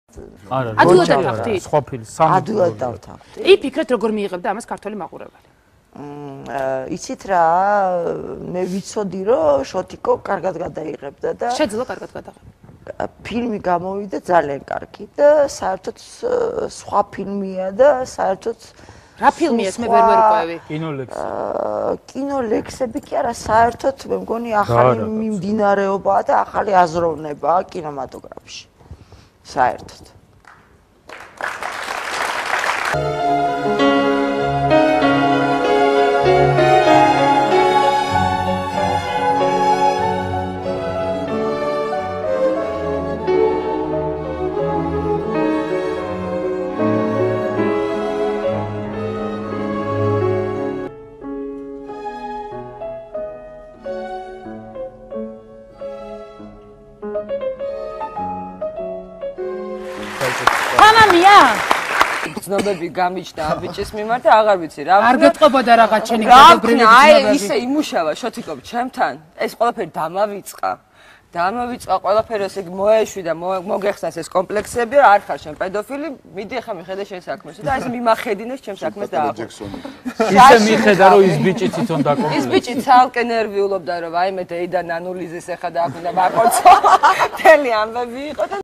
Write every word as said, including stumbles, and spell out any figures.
არა, ადვილად დავთანხმდით. სხვა ფილმი, სამი. ადვილად დავთანხმდით. იფიქრეთ როგორ მიიღებდა ამას ქართული მაყურებელი. იცით რა, მე ვიცოდი რომ შოთიკო კარგად გადაიღებდა და შეძლო კარგად გადაღება. ფილმი გამოვიდა ძალიან კარგი და საერთოდ სხვა ფილმია და საერთოდ რა ფილმია ეს მე ვერ ვერკვევი? კინოლექსი. კინოლექსები კი არა, საერთოდ მე მგონი ახალი მიმდინარეობაა და ახალი აზროვნებაა კინემატოგრაფში. საერთოდ. მამამია ცნობები გამიჩნდა ბიჭის მიმართ და აღარ ვიცი რა. არ გეტყობოდა რაღაც ჩენი გადაბრუნების აი ისე იმუშავა შოთიკო ჩემთან. ეს ყველაფერი დამავიწყა. დამავიწყა ყველაფერი ესე მოეშვი და მოგეხსნას ეს კომპლექსები რა არ ხარ შენ პედოფილი. მიდი ახლა მიხედე შენ საქმეს და ეს მიმახედინეს ჩემ საქმეს დაახო. ისე მიხედა რომ ის ბიჭი თვითონ დაკომპლექსი. ის ბიჭი ცალკე ნერვიულობდა რომ აი მე დეიდა ნანულიზეს ახლა და აქ უნდა ვაკოცო. თელი ამბები იყო და